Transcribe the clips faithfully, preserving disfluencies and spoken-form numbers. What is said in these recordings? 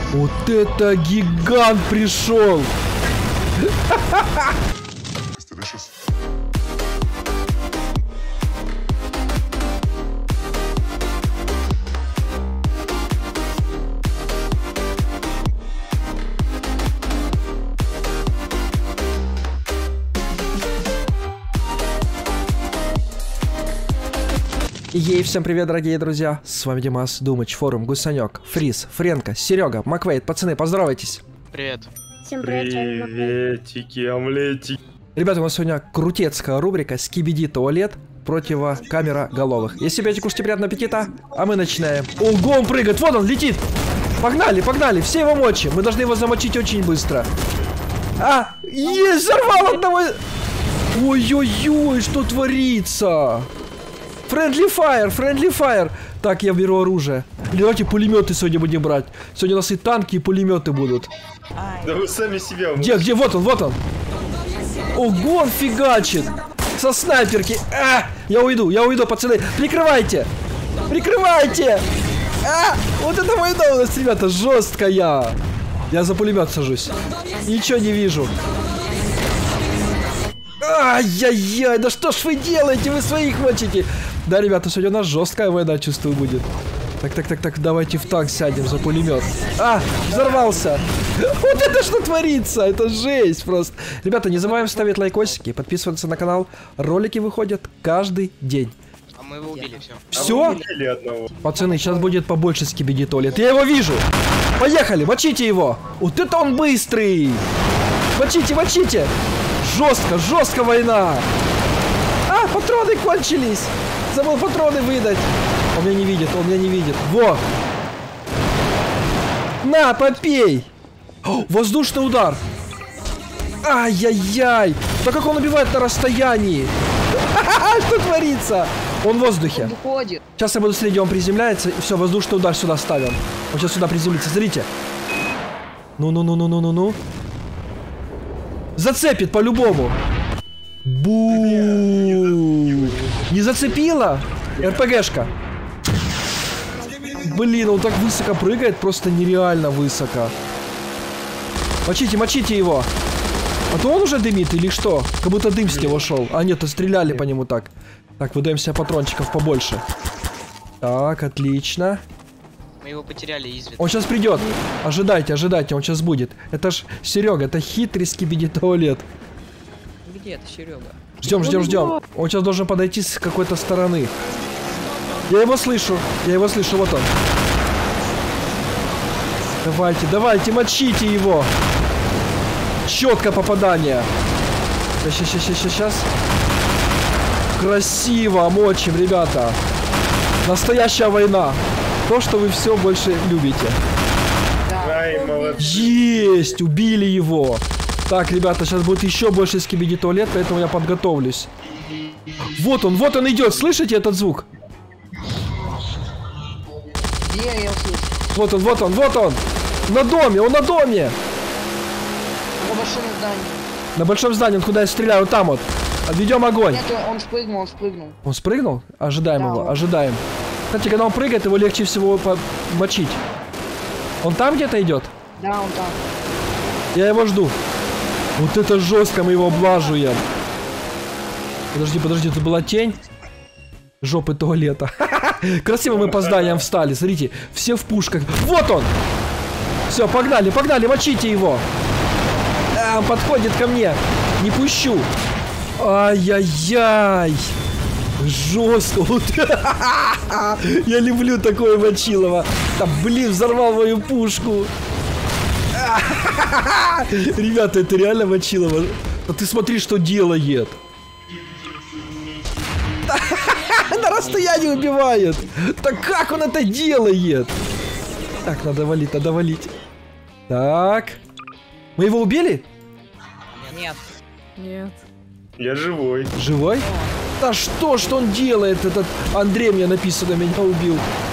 Вот это гигант пришел! Ей, всем привет, дорогие друзья, с вами Димас, Думыч, Форум, Гусанек, Фриз, Френко, Серега, Маквейт, пацаны, поздоровайтесь. Привет. Всем привет. Приветики, омлетики. Ребята, у нас сегодня крутецкая рубрика «Скибиди туалет» против камероголовых. Если себе кушайте, приятного аппетита, а мы начинаем. Ого, он прыгает, вот он, летит. Погнали, погнали, все его мочи, мы должны его замочить очень быстро. А, есть, взорвал одного. Ой-ой-ой, что творится? Friendly fire, friendly fire. Так, я беру оружие. Давайте пулеметы сегодня будем брать. Сегодня у нас и танки, и пулеметы будут. Да вы сами себя. Где, где? Вот он, вот он. Ого, он фигачит. Со снайперки. А, я уйду, я уйду, пацаны. Прикрывайте. Прикрывайте. А, вот это война у нас, ребята, жесткая. Я за пулемет сажусь. Ничего не вижу. Ай-яй-яй, да что ж вы делаете? Вы своих мочите. Да, ребята, сегодня у нас жесткая война, чувствую, будет. Так, так, так, так, давайте в танк сядем за пулемет. А, взорвался. Вот это что творится? Это жесть просто. Ребята, не забываем ставить лайкосики, подписываться на канал. Ролики выходят каждый день. А мы его убили, все. Все? Пацаны, сейчас будет побольше скибиди туалет. Я его вижу. Поехали, мочите его. Вот это он быстрый. Мочите, мочите. Жестко, жестко война. А, патроны кончились. Забыл патроны выдать. Он меня не видит, он меня не видит. Во. На, попей. О, воздушный удар. Ай-яй-яй. Да как он убивает на расстоянии. Что творится? Он в воздухе. Сейчас я буду следить, он приземляется. И все, воздушный удар сюда ставим. Он сейчас сюда приземлится, смотрите. Ну-ну-ну-ну-ну-ну-ну. Зацепит по-любому. Бу. Не зацепила? РПГшка. Блин, он так высоко прыгает, просто нереально высоко. Мочите, мочите его. А то он уже дымит или что? Как будто дым с него шел. А нет, то стреляли по нему так. Так, выдаем себе патрончиков побольше. Так, отлично. Мы его потеряли из виду. Он сейчас придет. Ожидайте, ожидайте, он сейчас будет. Это ж Серега, это хитрый скибиди туалет. Где это Серега? Ждем, ждем, ждем. Он сейчас должен подойти с какой-то стороны. Я его слышу. Я его слышу, вот он. Давайте, давайте, мочите его. Четкое попадание. Сейчас, сейчас, сейчас, сейчас. Красиво мочим, ребята. Настоящая война. То, что вы все больше любите. Да. Есть! Убили его. Так, ребята, сейчас будет еще больше скибиди туалет, поэтому я подготовлюсь. Вот он, вот он идет. Слышите этот звук? Где я слышу? Вот он, вот он, вот он. На доме, он на доме. На большом здании. На большом здании, он куда я стреляю, вот там вот. Отведем огонь. Нет, он спрыгнул, он спрыгнул. Он спрыгнул? Ожидаем Да, его, он... ожидаем. Кстати, когда он прыгает, его легче всего мочить. Он там где-то идет? Да, он там. Я его жду. Вот это жестко, мы его облаживаем. Подожди, подожди, это была тень жопы туалета. Красиво мы по зданиям встали, смотрите, все в пушках. Вот он! Все, погнали, погнали, мочите его. А, он подходит ко мне. Не пущу. Ай-яй-яй. Жестко. Вот. Я люблю такое мочилово. Да, блин, взорвал мою пушку. Ребята, это реально мочилово. А ты смотри, что делает. На расстоянии убивает. Так как он это делает? Так, надо валить, надо валить. Так. Мы его убили? Нет. Нет. Я живой. Живой? Да что, что он делает? Этот Андрей, мне написано, меня убил.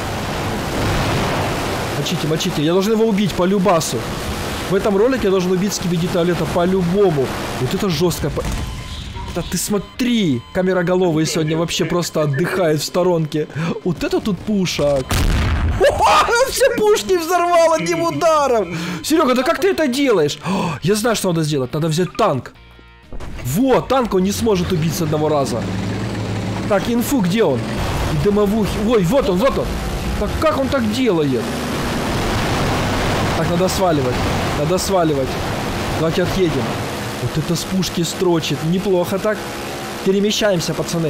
Мочите, мочите. Я должен его убить по любасу. В этом ролике я должен убить скибиди туалета по-любому. Вот это жестко. Да ты смотри. Камероголовые сегодня вообще просто отдыхают в сторонке. Вот это тут пушак. все пушки взорвал одним ударом. Серега, да как ты это делаешь? О, я знаю, что надо сделать. Надо взять танк. Вот, танк он не сможет убить с одного раза. Так, инфу, где он? И дымовухи. Ой, вот он, вот он. Так как он так делает? Так, надо сваливать. Надо сваливать. Давайте отъедем. Вот это с пушки строчит. Неплохо так. Перемещаемся, пацаны.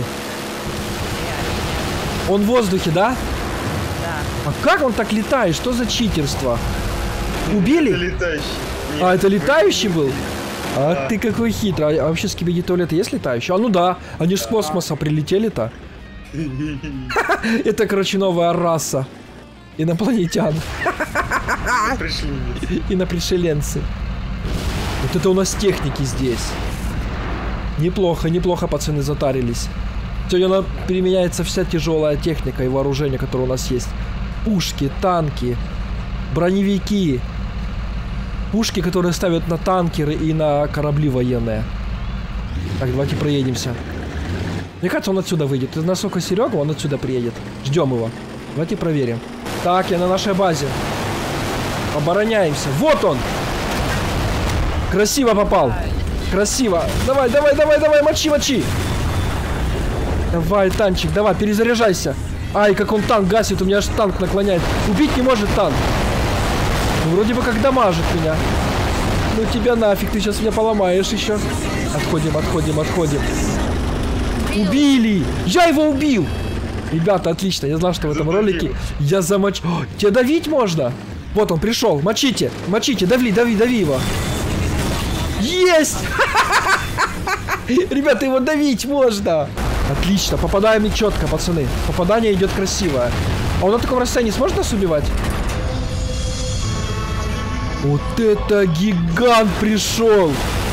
Он в воздухе, да? Да. А как он так летает? Что за читерство? Убили? Это летающий. Нет, А, это летающий был? А Да. ты какой хитрый. А вообще скибиди туалеты есть летающие? А ну да. Они же с космоса прилетели-то. Это, короче, новая раса. Инопланетян. Пришли. Инопришеленцы. Вот это у нас техники здесь. Неплохо, неплохо, пацаны, затарились. Сегодня применяется вся тяжелая техника и вооружение, которое у нас есть. Пушки, танки, броневики. Пушки, которые ставят на танкеры и на корабли военные. Так, давайте проедемся. Мне кажется, он отсюда выйдет. Ты насколько Серега, он отсюда приедет. Ждем его. Давайте проверим. Так, я на нашей базе. Обороняемся. Вот он! Красиво попал. Красиво. Давай, давай, давай, давай, мочи, мочи. Давай, танчик, давай, перезаряжайся. Ай, как он танк гасит, у меня аж танк наклоняет. Убить не может танк. Ну, вроде бы как дамажит меня. Ну тебя нафиг, ты сейчас меня поломаешь еще. Отходим, отходим, отходим. Убили! Я его убил! Ребята, отлично, я знал, что в этом ролике я замочу. Тебя давить можно? Вот он пришел, мочите, мочите, дави, дави, дави его. Есть! Ребята, его давить можно! Отлично, попадаем и четко, пацаны. Попадание идет красивое. А он на таком расстоянии сможет нас убивать? Вот это гигант пришел!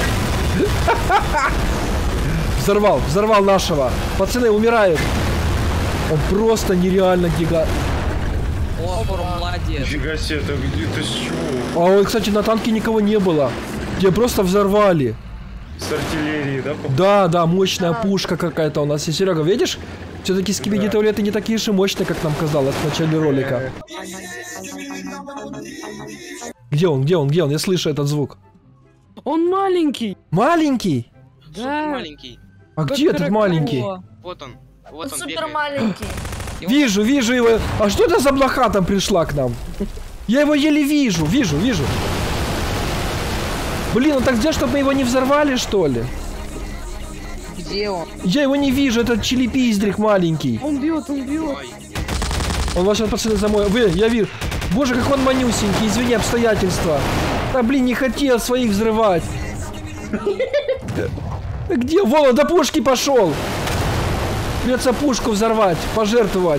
Взорвал, взорвал нашего. Пацаны умирают. Он просто нереально гигант. О, молодец. Нифига себе, это где-то с чего? А вот, кстати, на танке никого не было. Тебя просто взорвали. С артиллерии, да? по- Да, да, мощная пушка какая-то у нас. И, Серега, видишь? Все-таки скибиди туалеты не такие же мощные, как нам казалось в начале ролика. Где он, где он, где он? Я слышу этот звук. Он маленький. Маленький? Супер маленький. А где этот маленький? Вот он. Вот Он он супер бегает. маленький. Вижу, вижу его. А что это за блоха там пришла к нам? Я его еле вижу, вижу, вижу. Блин, он так сделал, чтобы мы его не взорвали, что ли? Где он? Я его не вижу, этот чилипиздрик маленький. Он бьет, он бьет. Ой, Он вас сейчас, пацаны, за мой... Вы, я вижу. Боже, как он манюсенький, извини, обстоятельства. Да, блин, не хотел своих взрывать. Где? Вон он до пушки пошел. Придется пушку взорвать, пожертвовать.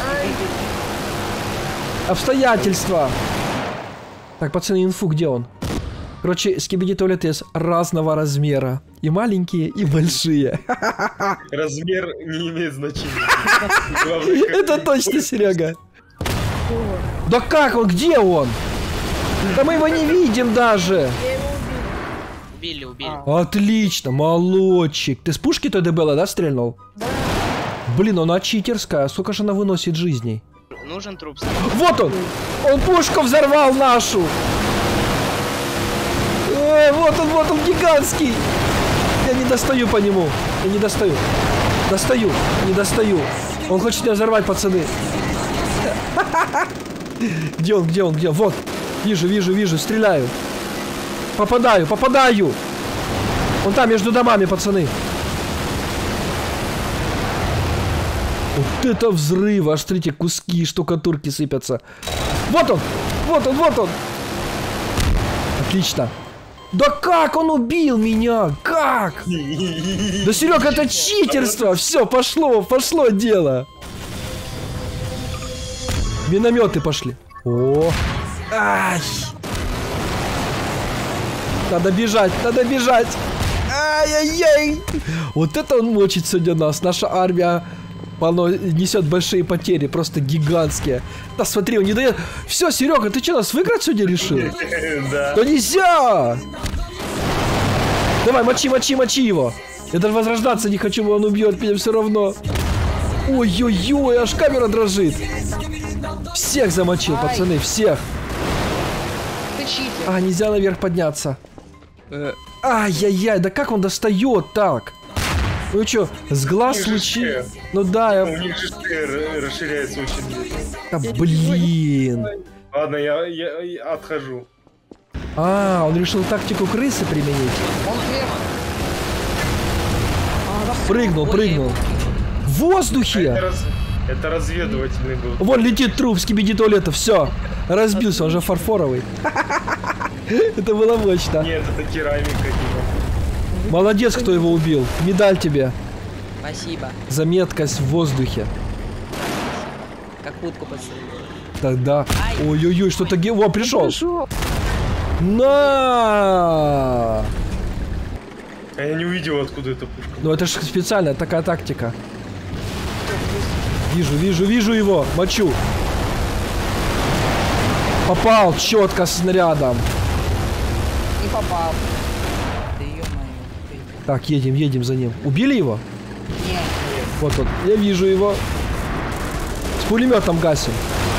Обстоятельства. Так, пацаны, инфу, где он? Короче, скибиди туалеты есть разного размера. И маленькие, и большие. Размер не имеет значения. Главное, как Это ты точно, пользуешься. Серега. Да как он? Где он? Да мы его не видим даже. убили, убили. Отлично, молодчик. Ты с пушки той дебела, да, стрельнул? Да. Блин, она читерская. Сколько же она выносит жизней? Нужен труп. Вот он! Он пушку взорвал нашу! Э, вот он, вот он, гигантский! Я не достаю по нему. Я не достаю. Достаю, не достаю. Он хочет меня взорвать, пацаны. Где он, где он, где он? Вот. Вижу, вижу, вижу, стреляю. Попадаю, попадаю. Он там, между домами, пацаны. Вот это взрыв. Аж, смотрите, куски, штукатурки сыпятся. Вот он, вот он, вот он. Отлично. Да как он убил меня? Как? Да, Серег, это читерство. Все, пошло, пошло дело. Минометы пошли. О, ай. Надо бежать, надо бежать. Ай-яй-яй. Вот это он мочит сегодня нас. Наша армия полно, несет большие потери, просто гигантские. Да смотри, он не дает. Все, Серега, ты что, нас выиграть сегодня решил? Да. Да нельзя! Давай, мочи, мочи, мочи его. Я даже возрождаться не хочу, он убьет меня все равно. Ой-ой-ой, аж камера дрожит. Всех замочил, Ай. пацаны, всех. Ты читер. А, нельзя наверх подняться. Э, Ай-яй-яй, да как он достает так? Ну чё, с глаз У них же лучи? шея. Ну да, У я... них же шея расширяется очень быстро. Да, блин. Ладно, я, я, я отхожу. А, он решил тактику крысы применить. Он вверх. Прыгнул, прыгнул. В Это, воздухе! раз- это разведывательный был. Вон летит труп, скибиди туалета, все. Разбился, он же фарфоровый. Это было мощно. Нет, это керамика, типа. Молодец, кто его убил. Медаль тебе. Спасибо. За меткость в воздухе. Как утку подстрелил. Тогда. Ой-ой-ой, что-то... ге- Во, пришел. Пришел. На! А я не увидел, откуда эта пушка. Ну это же специальная такая тактика. Вижу, вижу, вижу его. Мочу. Попал четко снарядом. Не попал. Да ё-моё. Так, едем, едем за ним. Убили его? Нет. Вот он. Я вижу его. С пулеметом гасим.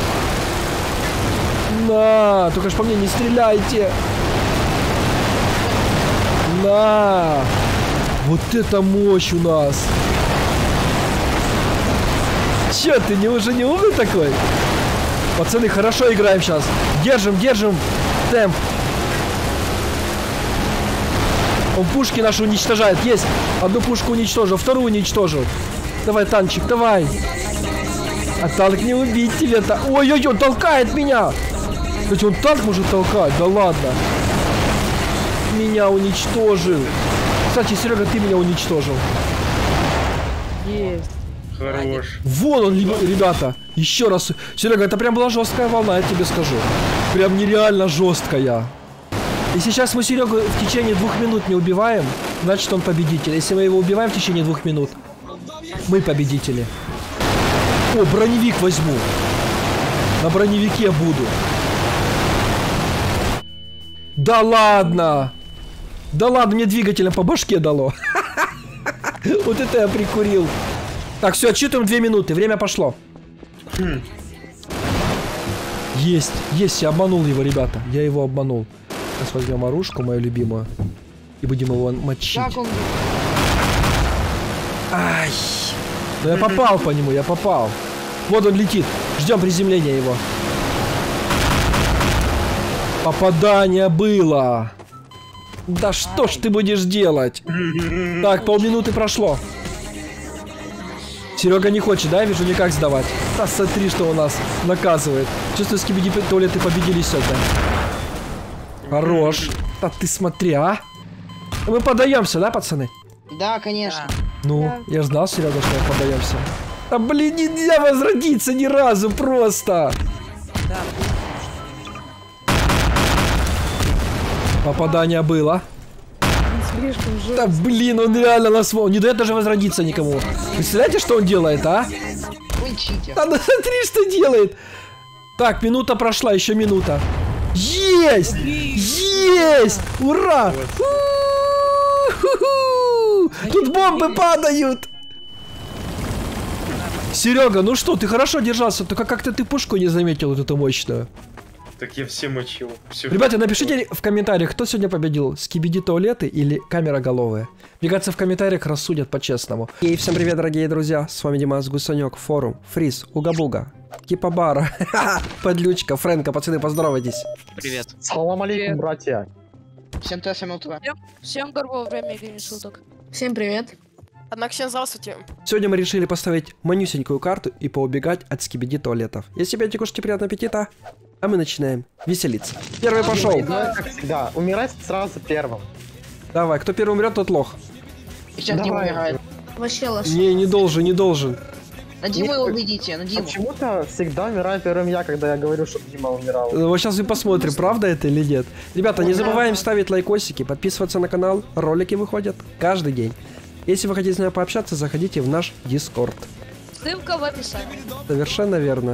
На! Только ж по мне не стреляйте. На! Вот это мощь у нас. Чё, ты не, уже не умный такой? Пацаны, хорошо играем сейчас. Держим, держим темп. Он пушки наши уничтожает. Есть. Одну пушку уничтожил, вторую уничтожил. Давай, танчик, давай. А танк не убить тебе-то. Ой-ой-ой, он толкает меня. Кстати, он танк может толкать. Да ладно. Меня уничтожил. Кстати, Серега, ты меня уничтожил. Есть. Хорош. Вон он, ли- ребята. Еще раз. Серега, это прям была жесткая волна, я тебе скажу. Прям нереально жесткая. И сейчас мы Серегу в течение двух минут не убиваем, значит он победитель. Если мы его убиваем в течение двух минут, мы победители. О, броневик возьму. На броневике буду. Да ладно. Да ладно, мне двигателем по башке дало. Вот это я прикурил. Так, все, отсчитываем две минуты. Время пошло. Есть, есть, я обманул его, ребята. Я его обманул. Сейчас возьмем оружку, мою любимую. И будем его мочить. Как он? Ай. Ну я попал по нему, я попал. Вот он летит. Ждем приземления его. Попадание было. Да что ж ты будешь делать? Так, полминуты прошло. Серега не хочет, да? Я вижу, никак сдавать. Да смотри, что у нас наказывает. Чувствую, скибиди туалеты победили сегодня. Хорош. Да ты смотри, а? Мы подаемся, да, пацаны? Да, конечно. Ну, я знал, Серега, что мы подаемся. Да блин, нельзя возродиться ни разу просто. Попадание было. Слишком жестко. Да блин, он реально нас во- не дает даже возродиться никому. Представляете, что он делает, а? Он читер. Да ну смотри, что делает. Так, минута прошла, еще минута. Есть! Есть! Ура! У-ху-ху! Тут бомбы падают! Серега, ну что, ты хорошо держался, только как-то ты пушку не заметил, вот эту мощную. Так я все мочил. Всё. Ребята, напишите в комментариях, кто сегодня победил, скибиди туалеты или камера головая. Мне кажется, в комментариях рассудят по-честному. И всем привет, дорогие друзья, с вами Димас Гусанек, форум, Фриз, Угабуга, Кипабара, Подлючка, Фрэнка, пацаны, поздоровайтесь. Привет. Салам алейкум, братья. Всем т всем утро. Всем доброго времени суток. Всем привет. Однако всем здравствуйте. Сегодня мы решили поставить манюсенькую карту и поубегать от скибиди туалетов. Если себе кушайте, приятного аппетита, а мы начинаем веселиться. Первый пошел. Ну, как всегда, умирать сразу первым. Давай, кто первый умрет, тот лох. Сейчас Дима Давай. умирает. Вообще лошадь. Не, не должен, не должен. На Диму Нет, его как- убедите, на Диму. Почему-то всегда умираю первым я, когда я говорю, чтобы Дима умирал. Вот сейчас мы посмотрим, правда это или нет. Ребята, не забываем ставить лайкосики, подписываться на канал, ролики выходят каждый день. Если вы хотите с нами пообщаться, заходите в наш Дискорд. Ссылка в описании. Совершенно верно.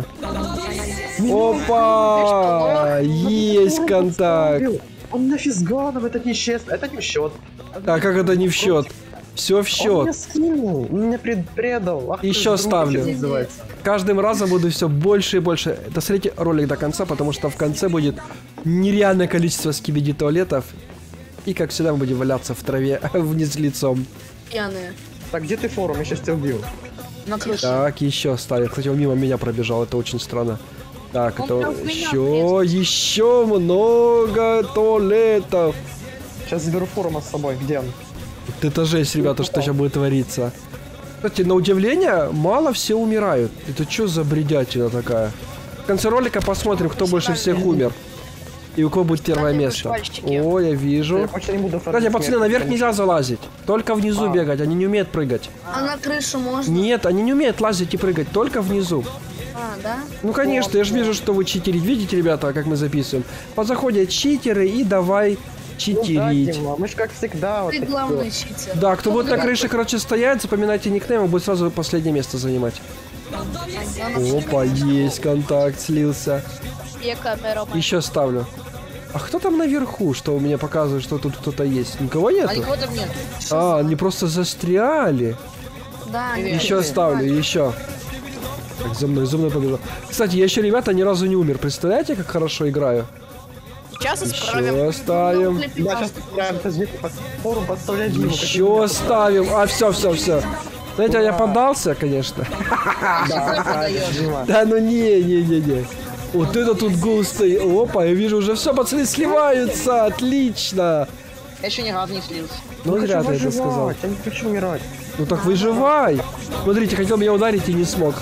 Опа! Есть контакт. Он на физганом, это не честно, это не в счет. А как это не в счет? Все в Он счет. меня скинул, он меня пред- предал. Ах ты Еще ж, друг, ставлю. как это называется. Каждым разом буду все больше и больше. Досмотрите ролик до конца, потому что в конце будет нереальное количество скибиди туалетов. И как всегда мы будем валяться в траве вниз лицом. Пьяные. Так, где ты форум? Я сейчас тебя убью. На крыше. Так, еще ставим. Кстати, он мимо меня пробежал, это очень странно. Так, Он это прям в меня еще, еще много туалетов. Сейчас заберу форума с собой. Где он? Вот это жесть, ребята, что сейчас будет твориться. Кстати, на удивление, мало все умирают. Это что за бредятина такая? В конце ролика посмотрим, кто больше всех умер. И у кого будет первое Кстати, место. пальчики. О, я Я вижу. больше не буду Кстати, фармить пацаны, смерть, наверх потому нельзя залазить. Только внизу А. бегать, они не умеют прыгать. А на крышу можно? Нет, они не умеют лазить и прыгать, только внизу. А, да? Ну, конечно, я же вижу, что вы читерите. Видите, ребята, как мы записываем? Подзаходят читеры и давай что- Ну да, читерить. Дима, мы ж как всегда. Вот Ты так главный вот. читер. Да, кто будет на крыше, короче, стоять, запоминайте никнейм, он будет сразу последнее место занимать. Опа, есть контакт, слился. Я камера. Еще ставлю. А кто там наверху, что у меня показывает, что тут кто-то есть? Никого А нету? никого там нет. А, они просто застряли. Да, Еще ставлю, еще. Так, за мной, за мной побежал. Кстати, я еще, ребята, ни разу не умер. Представляете, как хорошо играю? Сейчас исправим. Еще ставим. Да, сейчас прям подожди, под- форум подставлять Диму. как Еще меня. ставим. А, все, все, все. Знаете, я поддался, конечно. Да, продаешь. Дима. Да ну не, не, не, не. Вот это тут густо. Опа, я вижу, уже все, пацаны сливаются. Отлично. Я еще ни разу не слился. Ну, Я зря хочу ты это сказал. выживать, я не хочу умирать. Ну так выживай. Смотрите, хотел меня ударить и не смог.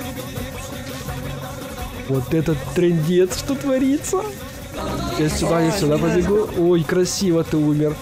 Вот этот трындец, что творится. Я сюда, я сюда побегу. Ой, красиво ты умер.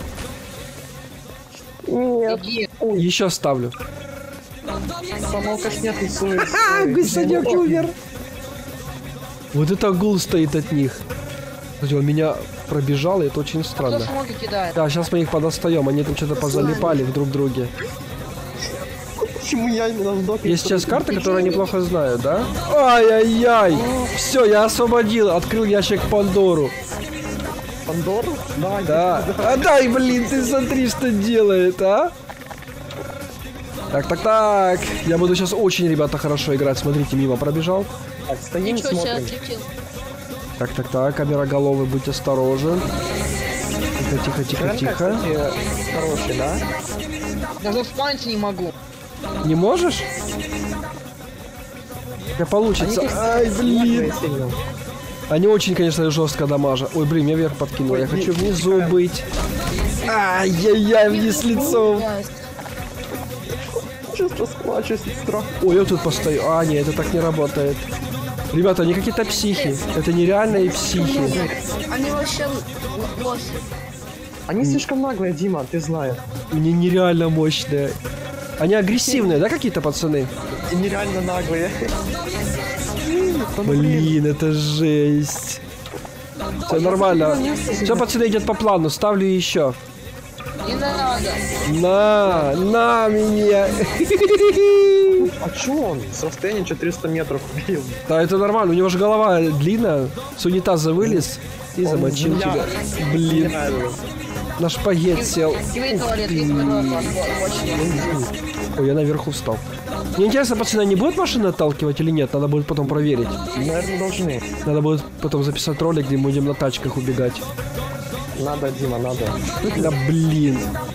Нет, Иди. Еще ставлю. сам алкаш не тусует. А, гусенек умер. Вот это гул стоит от них. Кстати, он меня пробежал, и это очень Кто странно. смоки кидает? Да, сейчас мы их подостаем, они там что-то позалипали в друг друге. Почему я именно в доке? Есть сейчас карты, которые неплохо знают, да? Ай-яй-яй! Все, я освободил, открыл ящик Пандору. Пандору? Давай. Да. А дай, блин, ты смотри, что делает, а? Так, так, так. Я буду сейчас очень, ребята, хорошо играть. Смотрите, мимо пробежал. Так, стоим, Ничего себе, смотрим. отлетел. Так, так, так, камера головы, будь осторожен. Тихо, тихо, тихо, РНК, тихо. кстати, хороший, да? Даже вспомнить не могу. Не можешь? Не получится. Ай, блин. Они очень, конечно, жестко дамажат. Ой, блин, меня вверх подкинуло. Я хочу внизу быть. Ай-яй-яй, вниз лицом. Сейчас расплачусь от страха. Ой, я тут постою. А, нет, это так не работает. Ребята, они какие-то психи. Это нереальные психи. Они вообще л- лохи. Они слишком наглые, Дима, ты знаешь. Они нереально мощные. Они агрессивные, да, какие-то пацаны? И нереально наглые. Блин, это жесть. Все нормально. Все, пацаны, идет по плану. Ставлю еще. Не надо. На, на меня. А чё он? С расстояния четыреста метров убил. Да, это нормально. У него же голова длинная. С унитаза вылез и замочил змея. тебя. Блин, Нереально. на шпагет сел. Тебе туалет, есть второй класс. Очень. Ой, я наверху встал. Мне интересно, пацаны, не будут машины отталкивать или нет? Надо будет потом проверить. Наверное, должны. Надо будет потом записать ролик, где мы будем на тачках убегать. Надо, Дима, надо. Да блин.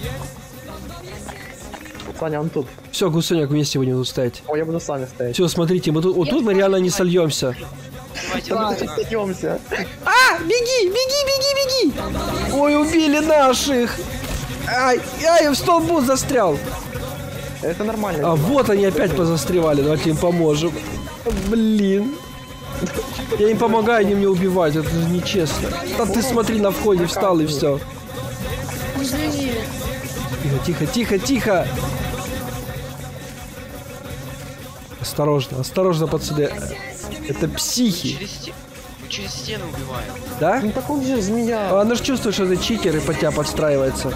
Саня, он тут. Все, гусеняк, вместе будем тут стоять. О, я буду с вами стоять. Все, смотрите, мы тут, вот тут мы реально не сольемся. Давайте, Мы давайте. тут остаемся. А, беги, беги, беги, беги! Ой, убили наших! Ай, ай, я в столбу застрял! Это нормально. А Дима. вот они опять позастревали, давайте им поможем. Блин. Я им помогаю, они меня убивают, это же нечестно. Да ты смотри, на входе встал и все. Извини. Тихо, тихо, тихо, тихо. Осторожно, осторожно, пацаны. Это психи, Через, сте- через стену убиваю. да? Ну так он же змея. А она же чувствует, что это читер и под тебя подстраивается.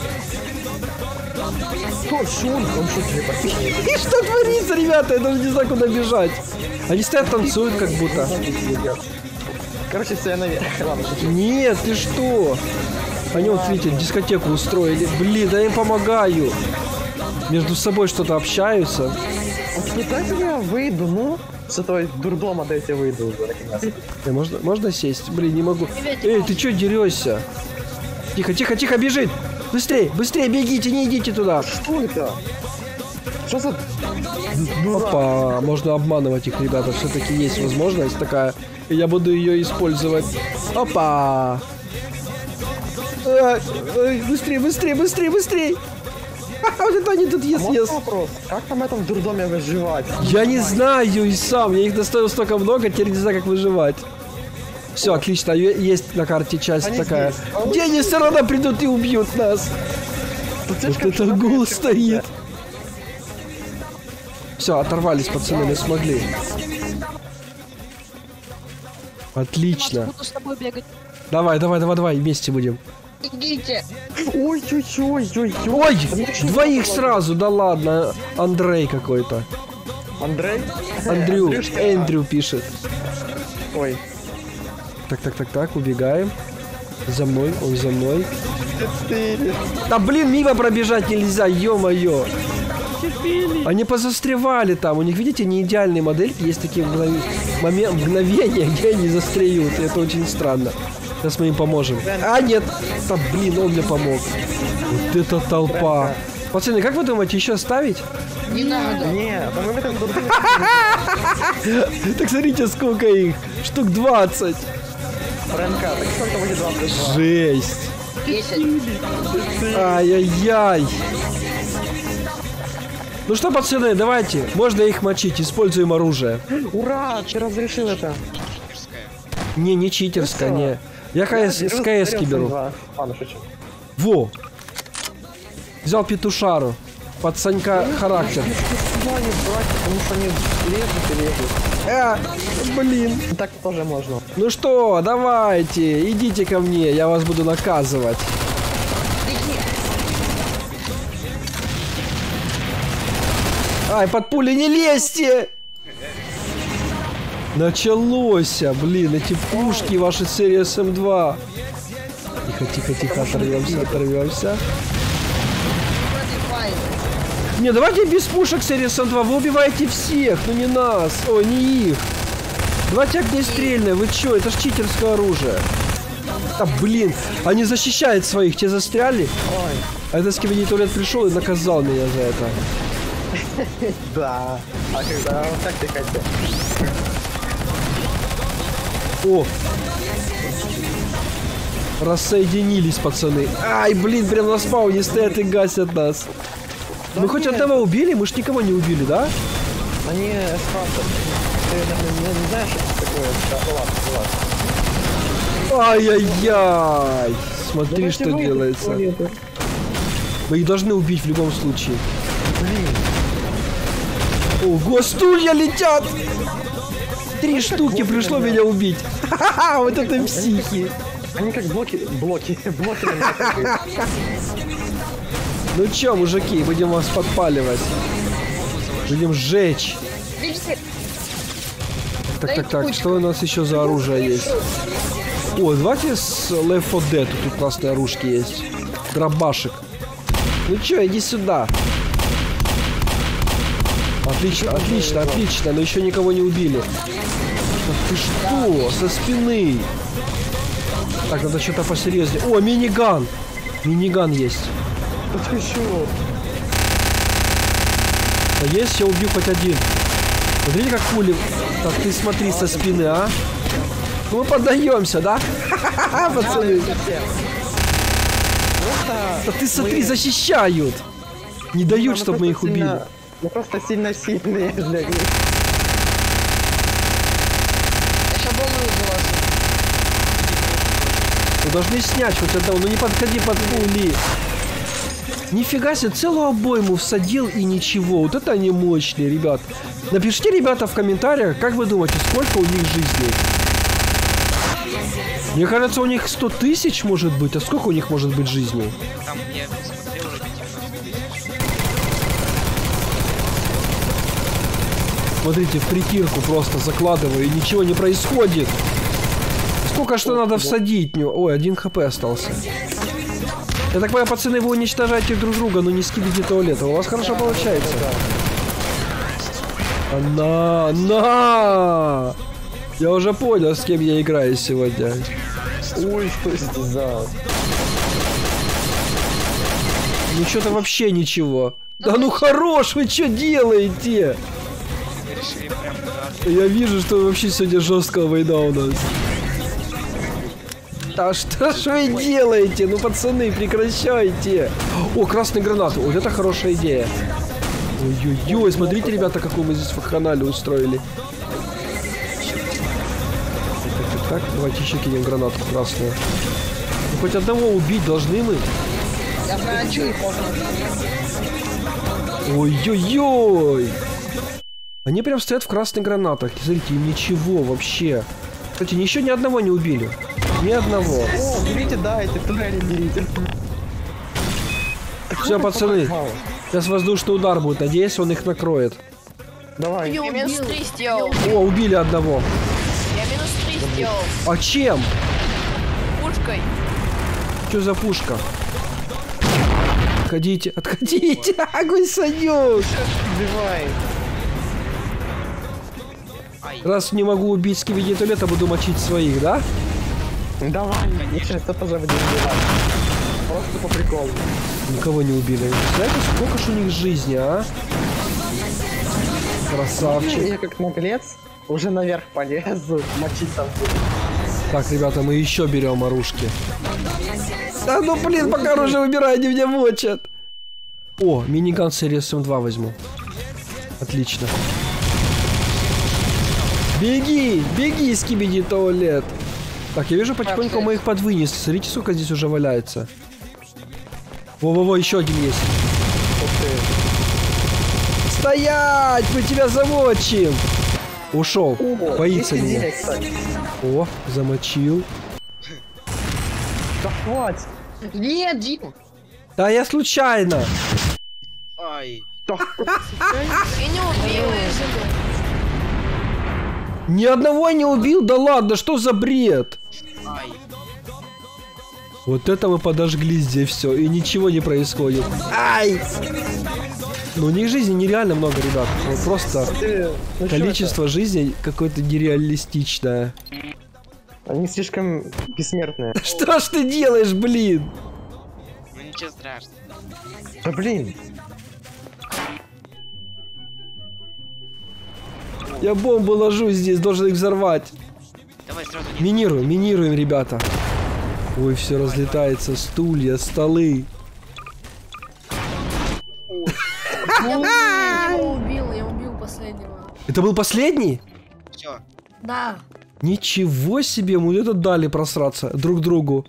Кто? Что он? Он что тебе подписывает? И что творится, ребята? Я даже не знаю, куда бежать. Они стоят, танцуют как будто. Короче, все, я наверх. Ладно, шучу. Нет, ты что? Они вот, видите, дискотеку устроили. Блин, да я им помогаю. между собой что-то общаются. Вот не дайте я выйду, ну, с этого дурдома дайте я выйду уже, наконец. Э, можно, можно сесть? Блин, не могу. Эй, ты чё дерешься? Тихо, тихо, тихо, бежит! Быстрей, быстрей, бегите, не идите туда. Что это? Что за... Опа, можно обманывать их, ребята. Все-таки есть возможность такая. И я буду ее использовать. Опа! Ай, ай, быстрее, быстрее, быстрее, быстрее! Ха-ха, вот это они тут А ест, можно ест. вопрос? Как там в этом дурдоме выживать? Я не знаю и сам. Я их доставил столько много, теперь не знаю, как выживать. Все, отлично, е- есть на карте часть Они такая. здесь. Где они все равно придут и убьют нас? Тут Вот слишком это широкая гул секция. стоит. Все, оторвались, пацаны, мы смогли. Отлично. Буду с тобой бегать. Давай, давай, давай, давай, вместе будем. Идите. Ой-ой-ой-ой-ой. Ой, двоих сразу, да ладно. Андрей какой-то. Андрей? Андрю, Андрюшка. Эндрю пишет. Ой. Так, так, так, так, убегаем. За мной, он за мной. Четыре. Да блин, мимо пробежать нельзя, ё-моё. Они позастревали там. У них, видите, не идеальные модельки. Есть такие мгновения, момент, мгновения, где они застряют. И это очень странно. Сейчас мы им поможем. А, нет. Да, блин, он мне помог. Вот это толпа. Пацаны, как вы думаете, еще ставить? Не надо. Нет, а мы в этом дурдоме... Так смотрите, сколько их. Штук двадцать. РНК, так сколько будет два плюс два? Жесть. Десять. Ай-яй-яй. Ну что, пацаны, давайте. Можно их мочить. Используем оружие. Ура, ты разрешил это. Не, не читерское, Ну не. Я КС, с КС беру. Ладно, шучу. Во! Взял петушару. Под Санька характер. Почему они брать, потому что они лезут и лезут. А, блин. Так тоже можно. Ну что, давайте, идите ко мне, я вас буду наказывать. Ай, под пули не лезьте! Началось, блин, эти пушки ваши серии эс эм два. Тихо, тихо, тихо, оторвемся, оторвемся. Не, давайте без пушек серии эс эм два, вы убиваете всех, ну не нас, ой, не их. Давайте огнестрельное, вы чё, это ж читерское оружие. Да блин, они защищают своих, те застряли. Ой. А этот скибиди туалет пришел и наказал меня за это. Да. А когда вот так ты хотел? О! Рассоединились, пацаны. Ай, блин, прям на спауне стоят и гасят нас. Да Мы хоть нет. одного убили? Мы ж никого не убили, да? Они спрашивают. Ты, наверное, не, не знаешь, что это такое? Да, ну ладно, ладно. Ай-яй-яй! Смотри, Давайте что выйдем делается. из туалета. Мы их должны убить в любом случае. Блин. Ого, стулья летят! Три штуки пришло меня убить. Ха-ха-ха, вот это психи. Они как блоки... Блоки. Блоки на меня как. Ну чё, мужики, будем вас подпаливать. Будем сжечь. Видите? Так, так, так, что у нас еще за оружие есть? О, давайте с Left фор Dead. Тут классные оружки есть. Дробашек. Ну чё, иди сюда. Отлично, отлично, отлично. Но еще никого не убили. Ах ты что? Со спины. Так, надо что-то посерьезнее. О, миниган. Миниган есть. Тут еще. А есть, я убью хоть один. Смотрите, как пули. Так, ты смотри со спины, а. Ну, мы поддаемся, да? Ха-ха-ха, пацаны. Да ты смотри, защищают. Не дают, чтобы мы их убили. Мы просто сильно сильные для них. Я сейчас волную за вас. Мы должны снять хоть одного. Ну не подходи под пули. Нифига себе, целую обойму всадил и ничего. Вот это они мощные, ребят. Напишите, ребята, в комментариях, как вы думаете, сколько у них жизней? Мне кажется, у них сто тысяч может быть. А сколько у них может быть жизней? Там я смотрел уже девяносто тысяч. Смотрите, в притирку просто закладываю, и ничего не происходит. Сколько что надо всадить? Ой, один хп остался. Я так понимаю, пацаны, вы уничтожаете друг друга, но не скибите туалета. У вас хорошо получается. На, на! Я уже понял, с кем я играю сегодня. Ой, что это за... Ну что-то вообще ничего. Да ну хорош, вы что делаете? Решили прям драться. Я вижу, что вообще сегодня жесткая война у нас. Да что ж вы делаете? Ну, пацаны, прекращайте. О, красный гранат. Вот это хорошая идея. Ой-ой-ой, смотрите, ребята, какую мы здесь вакханалию устроили. Так, так, так, давайте еще кинем гранатку красную. Ну, хоть одного убить должны мы. Я хочу их можно. Ой-ой-ой. Они прям стоят в красных гранатах. Смотрите, им ничего вообще. Кстати, еще ни одного не убили. Ни одного. О, берите, да, эти турели берите. Все, пацаны, сейчас воздушный удар будет. Надеюсь, он их накроет. Давай. Я минус три сделал. О, убили одного. Я минус три сделал. А чем? Пушкой. Что за пушка? Отходите, отходите! Огонь сойдет! Убивай. Раз не могу убить скибиди туалета, буду мочить своих, да? Давай. Сейчас кто-то тоже будет убивать. Просто по приколу. Никого не убили. Знаете, сколько ж у них жизни, а? Красавчик. Я как наглец уже наверх полезу, мочить там буду. Так, ребята, мы еще берем оружки. Да ну блин, пока оружие выбираю, они меня мочат. О, миниган с эр эс эм два возьму. Отлично. Беги, беги, скибиди туалет. Так, я вижу, потихоньку мы их подвынесли. Смотрите, сколько здесь уже валяется. Во-во-во, еще один есть. Стоять! Мы тебя замочим! Ушел. О, Боится есть меня. идея, кстати. О, замочил. Да хватит. Нет, Дима. Да я случайно. Ай. Да И не убил. Ни одного не убил? Да ладно, что за бред? Ай. Вот это мы подожгли здесь все, и ничего не происходит. Ай! Ну у них жизни нереально много, ребят. Вот просто ты, ну количество жизней какое-то нереалистичное. чё это? Они слишком бессмертные. Что ж ты делаешь, блин? Ну ничего страшного. Да блин. Я бомбу ложу здесь, должен их взорвать. Давай сразу не... Минируем, минируем, ребята. Ой, все разлетается, стулья, столы. Я его убил, я убил последнего. Это был последний? Все. Да. Ничего себе, мы это дали просраться друг другу.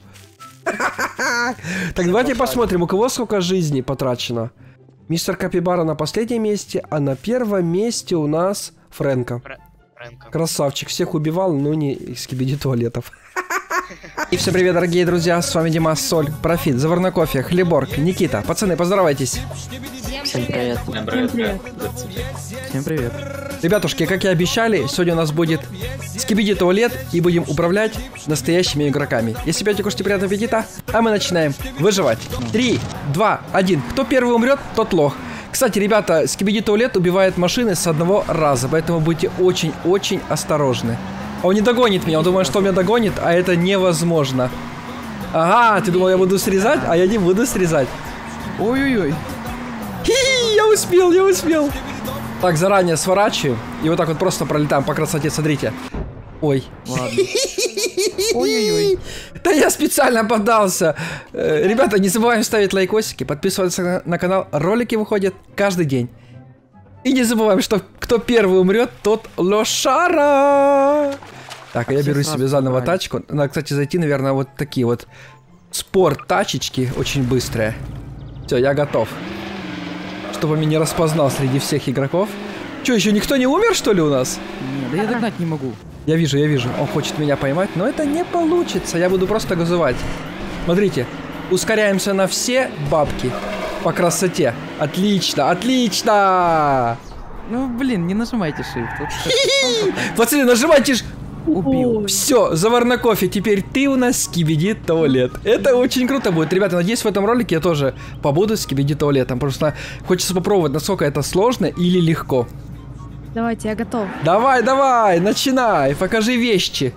Так, давайте посмотрим, у кого сколько жизней потрачено. Мистер Капибара на последнем месте, а на первом месте у нас Фрэнка. Фрэнка. Красавчик, всех убивал, но не из скибиди туалетов. И всем привет, дорогие друзья, с вами Димас, Соль, Профит, Заварной кофе, Хлеборг, Никита. Пацаны, поздоровайтесь. Всем привет. Всем привет. Всем привет. Ребятушки, как и обещали, сегодня у нас будет скибиди туалет и будем управлять настоящими игроками. Если пьете, кушайте, приятного аппетита, а мы начинаем выживать. Три, два, один. Кто первый умрет, тот лох. Кстати, ребята, скибиди туалет убивает машины с одного раза, поэтому будьте очень-очень осторожны. Он не догонит меня, он думает, что он меня догонит, а это невозможно. Ага, ты думал, я буду срезать, а я не буду срезать. Ой-ой-ой. Хи-хи, я успел, я успел. Так, заранее сворачиваем. И вот так вот просто пролетаем по красоте, смотрите. Ой. Ладно. Ой-ой-ой. Да я специально поддался. Э, Ребята, не забываем ставить лайкосики, подписываться на, на канал. Ролики выходят каждый день. И не забываем, что кто первый умрет, тот лошара. Так, а я Все беру сразу себе заново собрали. тачку. Надо, кстати, зайти, наверное, вот такие вот спорт-тачечки, очень быстрые. Все, я готов. Чтобы меня не распознал среди всех игроков. Че, еще никто не умер, что ли, у нас? Не, да я догнать не могу. Я вижу, я вижу. Он хочет меня поймать, но это не получится. Я буду просто газовать. Смотрите, ускоряемся на все бабки по красоте. Отлично, отлично! Ну, блин, не нажимайте shift. Вот так. Пацаны, нажимайте ж... Убил. Все, завар кофе, теперь ты у нас скибиди туалет. Это очень круто будет. Ребята, надеюсь, в этом ролике я тоже побуду скибиди туалетом. Просто хочется попробовать, насколько это сложно или легко. Давайте, я готов. Давай, давай, начинай, покажи вещи.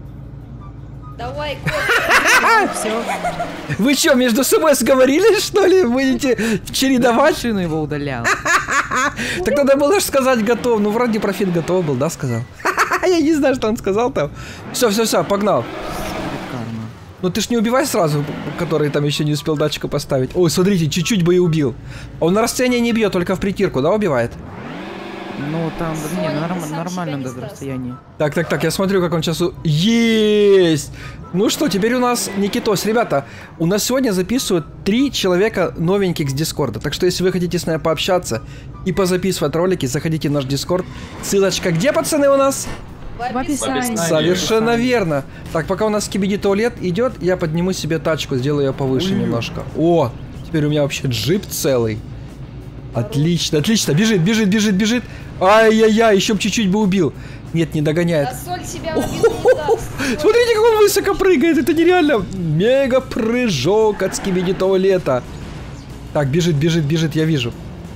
Давай, Все. Вы что, между собой сговорились, что ли? Будете чередовать? Машину его удалял. Так надо было же сказать готов. Ну, вроде профит готов был, да, сказал? Я не знаю, что он сказал там. Все, все, все, погнал. Ну ты ж не убивай сразу, который там еще не успел датчика поставить. Ой, смотрите, чуть-чуть бы и убил. Он на расстоянии не бьет, только в притирку, да, убивает? Ну там, не, на норм- нормальном даже расстоянии. Так, так, так, я смотрю, как он сейчас... у- Есть! Ну что, теперь у нас Никитос. Ребята, у нас сегодня записывают три человека новеньких с Дискорда. Так что, если вы хотите с нами пообщаться и позаписывать ролики, заходите в наш Дискорд. Ссылочка где, пацаны, у нас? В описании. Совершенно верно. Так, пока у нас скибиди туалет идет, я подниму себе тачку, сделаю ее повыше немножко. О, теперь у меня вообще джип целый. Отлично, отлично. Бежит, бежит, бежит, бежит. Ай-яй-яй, еще бы чуть-чуть бы убил. Нет, не догоняет. Соль себя в обиду не даст. Смотрите, как он высоко прыгает. Это нереально. Мега прыжок от скибиди туалета. Так, бежит, бежит, бежит, я вижу.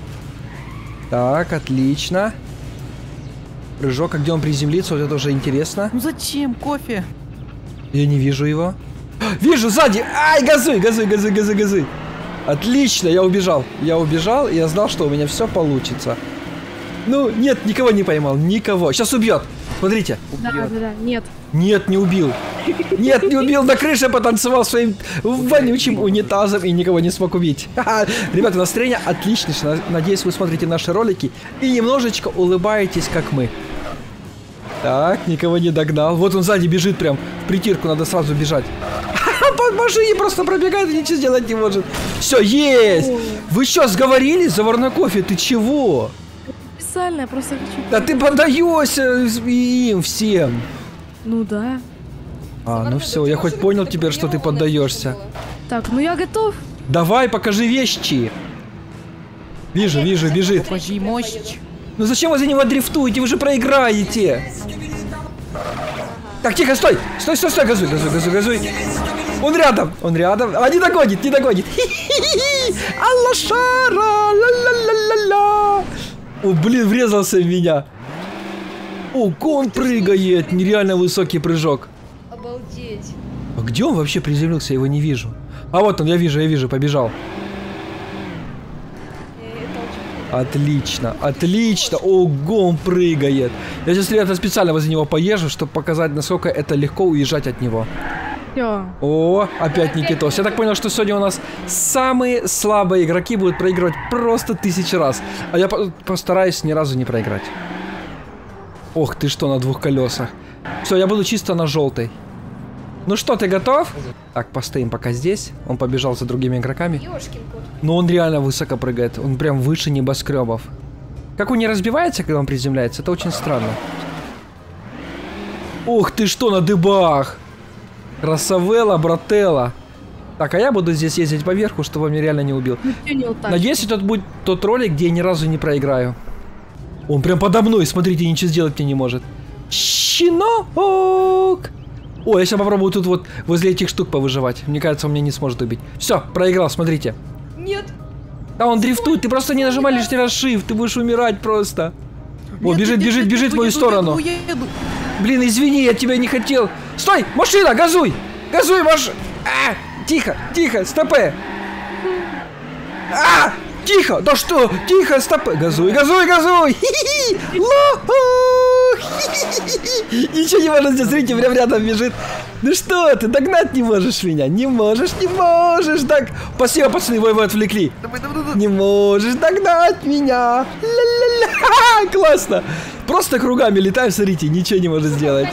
Так, отлично. Прыжок, а где он приземлится? Вот это уже интересно. Ну зачем кофе? Я не вижу его. Вижу, сзади! Ай, газуй, газуй, газуй, газуй, газуй. Отлично, я убежал. Я убежал, и я знал, что у меня все получится. Ну, нет, никого не поймал, никого. Сейчас убьет. Смотрите. Да, да, да, нет. Нет, не убил. Нет, не убил. На крыше потанцевал своим вонючим унитазом и никого не смог убить. Ха-ха. Ребята, настроение отличное. Надеюсь, вы смотрите наши ролики и немножечко улыбаетесь, как мы. Так, никого не догнал. Вот он сзади бежит прям. В притирку надо сразу бежать. По машине просто пробегает и ничего сделать не может. Все, есть! Вы что, сговорились? Заварной кофе, ты чего? Специально, я просто хочу... Да ты поддаешься им всем. Ну да. А, ну все, я хоть понял теперь, что ты поддаешься. Так, ну я готов. Давай, покажи вещи. Вижу, вижу, бежит. Покажи мощь. Ну зачем вы за него дрифтуете? Вы же проиграете. Так, тихо, стой! Стой, стой, стой, газуй, газуй, газуй, газуй. Он рядом, он рядом. А, не догонит, не догонит. Аллашара, ла-ла-ла-ла-ла. О, блин, врезался в меня. О, он прыгает. Нереально высокий прыжок. Обалдеть. А где он вообще приземлился? Я его не вижу. А вот он, я вижу, я вижу, побежал. Отлично, отлично. Ого, он прыгает. Я сейчас, ребята, специально возле него поезжу, чтобы показать, насколько это легко уезжать от него. Все. О, опять Никитос. Я так понял, что сегодня у нас самые слабые игроки будут проигрывать просто тысячи раз. А я по постараюсь ни разу не проиграть. Ох ты что, на двух колесах. Все, я буду чисто на желтой. Ну что, ты готов? Так, постоим пока здесь. Он побежал за другими игроками. Но он реально высоко прыгает. Он прям выше небоскребов. Как он не разбивается, когда он приземляется, это очень странно. Ух ты что, на дыбах! Красавелла, брателла. Так, а я буду здесь ездить поверху, чтобы он меня реально не убил. Надеюсь, это будет тот ролик, где я ни разу не проиграю. Он прям подо мной, смотрите, ничего сделать мне не может. Щенок! О, я сейчас попробую тут вот возле этих штук повыживать. Мне кажется, он меня не сможет убить. Все, проиграл, смотрите. Нет. А он дрифтует, ты просто не нажимай лишний раз shift, ты будешь умирать просто. О, бежит, бежит, бежит в мою сторону. Блин, извини, я тебя не хотел. Стой, машина, газуй! Газуй, машина! А, тихо, тихо, стопэ! А, тихо, да что? Тихо, стопэ! Газуй, газуй, газуй! Хи-хи-хи! Лох! Хи-хи-хи! Ничего не может здесь, смотрите, прям рядом бежит. Ну что ты, догнать не можешь меня? Не можешь, не можешь. Так, спасибо, пацаны, вы его отвлекли. Не можешь догнать меня. Ля-ля-ля. Классно. Просто кругами летаю, смотрите, ничего не может сделать.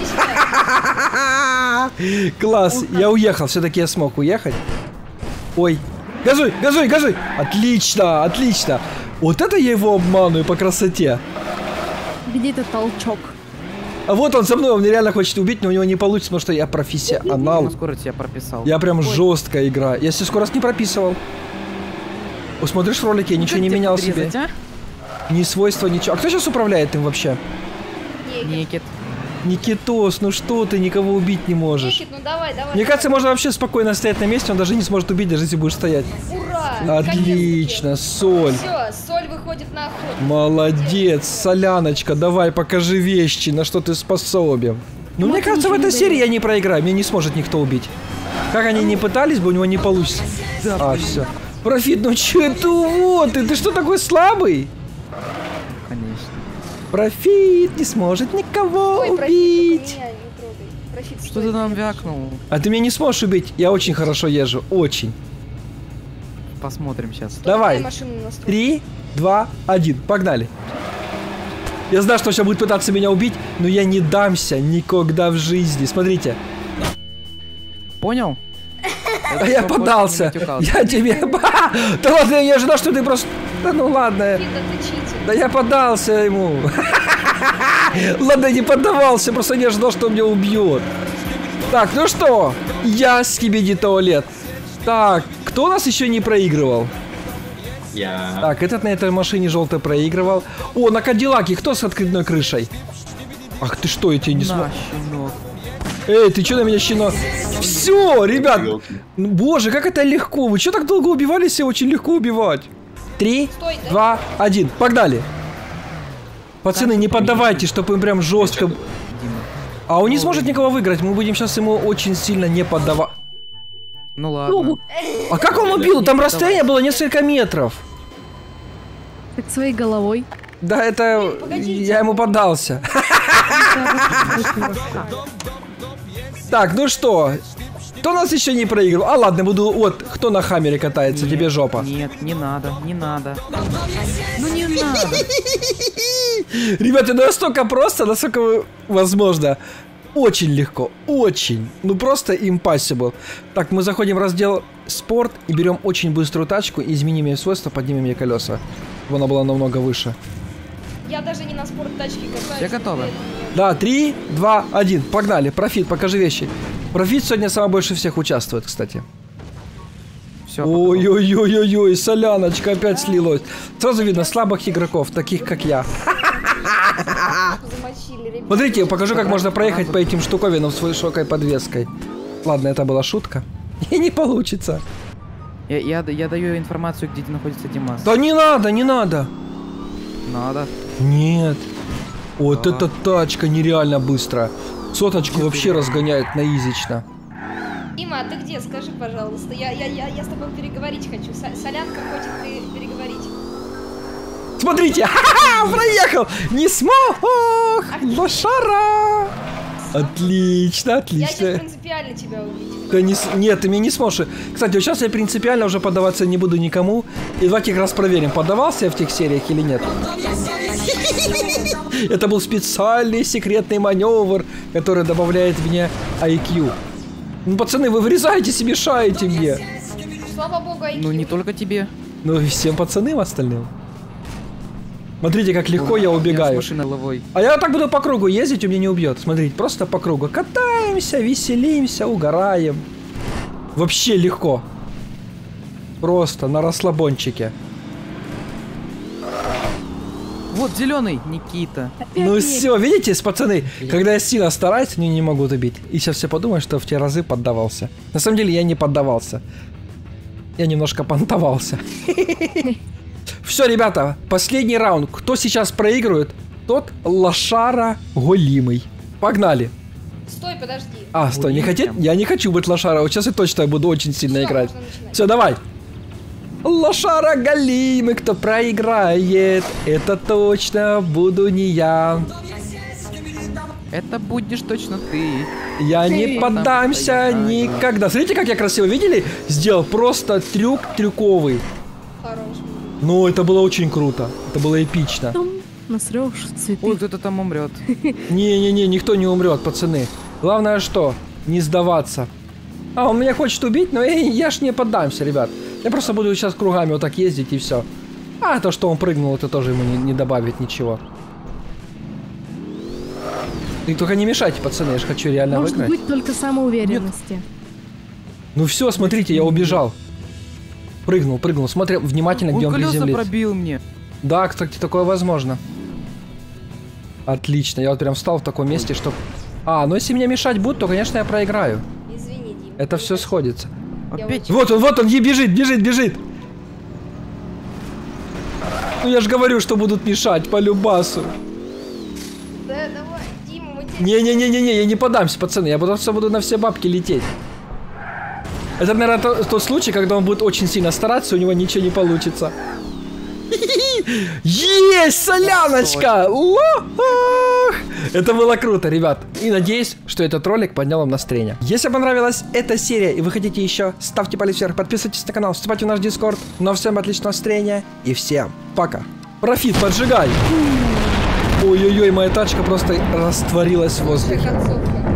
Класс, я уехал, все-таки я смог уехать. Ой, газуй, газуй, газуй. Отлично, отлично. Вот это я его обманываю по красоте. Где этот толчок? А вот он за мной, он меня реально хочет убить, но у него не получится, потому что я профессионал. На скорость я прописал. Я прям жестко играю. Я себе скорость не прописывал. Посмотришь в ролике, я ничего не менял себе. Ни свойства, ничего. А кто сейчас управляет им вообще? Никит. Никитос, ну что ты, никого убить не можешь. Никит, ну давай, давай. Мне кажется, можно вообще спокойно стоять на месте, он даже не сможет убить, даже если будешь стоять. Ура! Отлично, соль. Все, соль выходит на охоту. Молодец, соляночка, давай покажи вещи, на что ты способен. Ну, мне кажется, в этой серии я не проиграю, меня не сможет никто убить. Как они не пытались бы, у него не получится. А, все. Профит, ну че это вот ты? Ты что такой слабый? Конечно. Профит не сможет никого Ой, профит, убить. только меня не трогай. Профит, Что стой. ты нам вякнул? А ты меня не сможешь убить? Я очень хорошо езжу, очень. Посмотрим сейчас. Давай. Машину настрой. Три, два, один, погнали. Я знаю, что он сейчас будет пытаться меня убить, но я не дамся никогда в жизни. Смотрите. Понял? А я поддался. Я тебе... Да ладно, я не ожидал, что ты просто... Да ну ладно. Никит, да ты читер. Да я поддался ему. Ладно, не поддавался, просто не ожидал, что он меня убьет. Так, ну что? Я Скибиди Туалет. Так, кто у нас еще не проигрывал? Я. Так, этот на этой машине желтый проигрывал. О, на Кадиллаке, кто с открытой крышей? Ах ты что, я тебя не смотрю. Эй, ты что на меня, щенок? Все, ребят. Ну, боже, как это легко. Вы что так долго убивались? Все очень легко убивать. Три, Стой, да? два, один. Погнали. Пацаны, не поддавайте, чтобы им прям жестко... А он не сможет никого выиграть. Мы будем сейчас ему очень сильно не поддавать. Ну ладно. А как он убил? Там расстояние было несколько метров. Так своей головой. Да, это... Я ему поддался. Так, ну что? Кто нас еще не проиграл? А ладно, буду... Вот, кто на хаммере катается, тебе жопа. Нет, не надо, не надо. Ну не надо. Ребята, ну настолько просто, насколько возможно. Очень легко, очень. Ну просто impossible. Так, мы заходим в раздел спорт и берем очень быструю тачку, изменим ее свойства, поднимем ей колеса. Чтобы она была намного выше. Я даже не на спорт тачке катаюсь. Все готовы? Да, три, два, один. Погнали. Профит, покажи вещи. Профит сегодня самый больше всех участвует, кстати. Все. Ой-ой-ой-ой-ой, соляночка опять слилась. Сразу видно слабых игроков, таких как я. Замочили, ребят. Смотрите, я покажу, как можно проехать по этим штуковинам с высокой подвеской. Ладно, это была шутка. И не получится. Я, я, я даю информацию, где находится Димас. Да не надо, не надо. Надо. Нет. Вот Да. эта тачка нереально быстро. Соточку вообще разгоняет наизично. Дима, а ты где? Скажи, пожалуйста. Я, я, я, я с тобой переговорить хочу. Со- Солянка хочет ты переговорить. Смотрите, ха-ха, проехал. Не смог. Лошара. Отлично, Я сейчас отлично. принципиально тебя убить. Да не с- нет, ты меня не сможешь. Кстати, вот сейчас я принципиально уже поддаваться не буду никому. И давайте как раз проверим, поддавался я в тех сериях или нет. Это был специальный секретный маневр, который добавляет мне ай кью. Ну, пацаны, вы вырезаете себе, мешаете мне. Слава богу, ай кью. Ну не только тебе. Ну и всем пацанам остальным. Смотрите, как легко я Я с убегаю. машиной головой. А я так буду по кругу ездить, у меня не убьет. Смотрите, просто по кругу. Катаемся, веселимся, угораем. Вообще легко. Просто на расслабончике. Вот зеленый, Никита. Ну все, видите, пацаны, когда я сильно стараюсь, они не могут убить. И сейчас все подумают, что в те разы поддавался. На самом деле я не поддавался. Я немножко понтовался. Все, ребята, последний раунд. Кто сейчас проигрывает, тот лошара голимый. Погнали. Стой, подожди. А, стой, не хотеть? Я не хочу быть лошара. Вот сейчас я точно буду очень сильно Всё, играть. можно начинать. Все, давай. Лошара голимый, кто проиграет, это точно буду не я. Это будешь точно ты. Я не поддамся Там никогда. Смотрите, как я красиво, видели? Сделал просто трюк трюковый. Хорош. Ну, это было очень круто. Это было эпично. Насрёшь цветы. Ой, кто-то там умрет. Не-не-не, никто не умрет, пацаны. Главное что? Не сдаваться. А, он меня хочет убить, но я, я ж не поддамся, ребят. Я просто буду сейчас кругами вот так ездить и все. А то, что он прыгнул, это тоже ему не, не добавит ничего. И только не мешайте, пацаны, я же хочу реально Может выиграть. быть только самоуверенности. Ну все, смотрите, я убежал. Прыгнул, прыгнул. Смотри внимательно, где Он он колеса приземлится. пробил мне. Да, кстати, такое возможно. Отлично, я вот прям встал в таком месте, чтобы А, ну если мне мешать будут, то, конечно, я проиграю. Извини, Дим. Это все сходится. Я Опять? Вот он, вот он, е- бежит, бежит, бежит. Ну я же говорю, что будут мешать по любасу. Да, давай, Дима, мы тебе... Не-не-не-не-не, я не подамся, пацаны, я просто буду на все бабки лететь. Это, наверное, то- тот случай, когда он будет очень сильно стараться, у него ничего не получится. Есть, соляночка! Лох! Это было круто, ребят. И надеюсь, что этот ролик поднял вам настроение. Если понравилась эта серия и вы хотите еще, ставьте палец вверх, подписывайтесь на канал, вступайте в наш дискорд. Ну а всем отличного настроения и всем пока. Профит, поджигай! Ой-ой-ой, моя тачка просто растворилась в воздухе. Концовка.